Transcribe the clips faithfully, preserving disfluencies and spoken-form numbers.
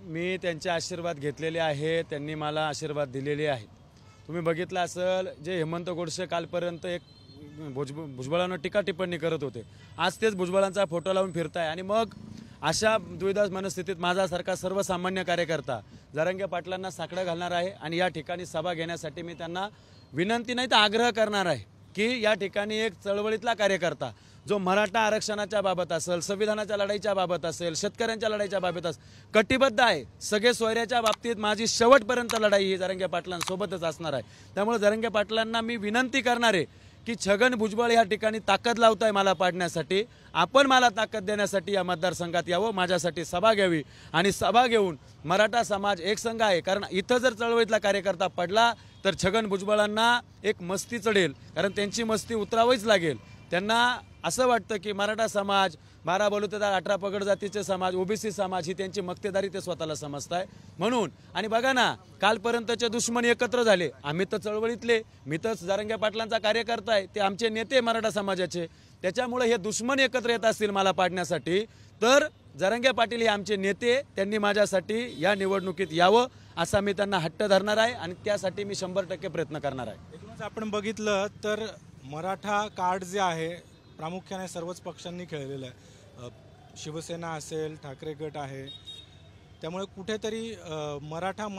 मी त्यांचे आशीर्वाद घेतलेले आहे, त्यांनी मला आशीर्वाद दिलेले आहेत। तुम्ही बघितलं असेल जे हेमंत गोडसे कालपर्यंत एक भुज भुजबळांवर टीका टिप्पणी करत होते, आज तेच भुजबळांचा फोटो लावून फिरताय। आणि मग अशा द्विधा मनस्थितीत माझ्यासारखा सर्वसामान्य कार्यकर्ता जरांगे पाटलांना साकडं घालणार आहे आणि या ठिकाणी सभा घेण्यासाठी मी त्यांना विनंती नाही तर आग्रह करणार आहे की या ठिकाणी एक चळवळीतला कार्यकर्ता जो मराठा आरक्षणाच्या बाबत असेल, संविधानाच्या लढाईच्या बाबत असेल, शेतकऱ्यांच्या लढाईच्या बाबत असेल, कटिबद्ध आहे। सगळे सोयऱ्याच्या बाबतीत माझी शेवटपर्यंत लढाई ही जरांगे पाटलांसोबतच असणार आहे। त्यामुळे जरांगे पाटलांना मी विनंती करणार आहे की छगन भुजबळ या ठिकाणी ताकद लावताय मला पाडण्यासाठी, आपण मला ताकद देण्यासाठी या मतदारसंघात यावं, माझ्यासाठी सभा घ्यावी आणि सभा घेऊन मराठा समाज एक संघ आहे। कारण इथं जर चळवळीतला कार्यकर्ता पडला तर छगन भुजबळांना एक मस्ती चढेल, कारण त्यांची मस्ती उतरावीच लागेल। त्यांना असं वाटतं की मराठा समाज, बारा बलुतेदार, अठरा पगड जातीचे समाज, ओबीसी समाज ही त्यांची मक्तेदारी ते स्वतःला समजताय म्हणून। आणि बघा ना, कालपर्यंतचे दुश्मन एकत्र झाले, आम्ही तर चळवळीतले, मी तर जरांगे पाटलांचा कार्यकर्ता आहे, ते आमचे नेते मराठा समाजाचे, त्याच्यामुळे हे दुश्मन एकत्र येत असतील मला पाडण्यासाठी तर जरांगे पाटील हे आमचे नेते, त्यांनी माझ्यासाठी या निवडणुकीत यावं असा मी त्यांना हट्ट धरणार आहे आणि त्यासाठी मी शंभर टक्के प्रयत्न करणार आहे। एकूणच आपण बघितलं तर मराठा कार्ड जे आहे प्रामुख्याने सर्वच पक्षांनी खेळलेलं आहे, शिवसेना असेल, ठाकरे गट आहे, त्यामुळे कुठेतरी मराठा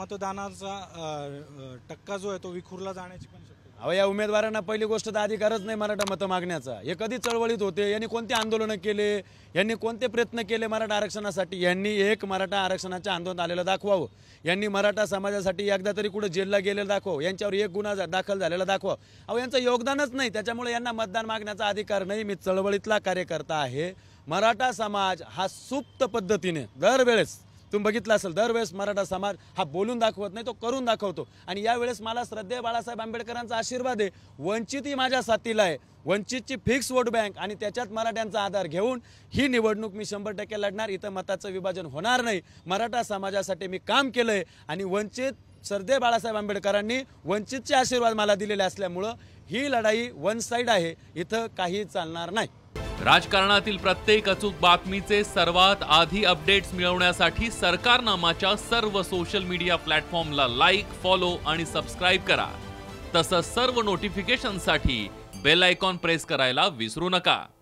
मतदानाचा टक्का जो आहे तो विखुरला जाण्याची पण शक्यता। अहो, या उमेदवारांना पहिली गोष्ट तर अधिकारच नाही मराठा मतं मागण्याचा। हे कधी चळवळीत होते, यांनी कोणते आंदोलनं केले, यांनी कोणते प्रयत्न केले मराठा आरक्षणासाठी? यांनी एक मराठा आरक्षणाच्या आंदोलन आलेलं दाखवावं, यांनी मराठा समाजासाठी एकदा तरी कुठे जेलला गेलेलं दाखवावं, यांच्यावर एक गुन्हा दाखल झालेला दाखवा। अहो, यांचं योगदानच नाही, त्याच्यामुळे यांना मतदान मागण्याचा अधिकार नाही। मी चळवळीतला कार्यकर्ता आहे। मराठा समाज हा सुप्त पद्धतीने दरवेळेस तुम्ही बघितलं असेल, दरवेळेस मराठा समाज हा बोलून दाखवत नाही, तो करून दाखवतो। आणि यावेळेस मला श्रद्धेय बाळासाहेब आंबेडकरांचा आशीर्वाद आहे, वंचित ही माझ्या साथीला आहे, वंचितची फिक्स वोट बँक आणि त्याच्यात मराठ्यांचा आधार घेऊन ही निवडणूक मी शंभर टक्के लढणार। इथं मताचं विभाजन होणार नाही। मराठा समाजासाठी मी काम केलंय आणि वंचित श्रद्धेय बाळासाहेब आंबेडकरांनी वंचितचे आशीर्वाद मला दिलेले असल्यामुळं ही लढाई वन साइड आहे, इथं काही चालणार नाही। राजकारणातील प्रत्येक अचूक बातमीचे सर्वात आधी अपडेट्स मिळवण्यासाठी सरकारनामाच्या सर्व सोशल मीडिया प्लॅटफॉर्मला लाईक, फॉलो आणि सबस्क्राईब करा। तसंच सर्व नोटिफिकेशनसाठी बेल आयकॉन प्रेस करायला विसरू नका।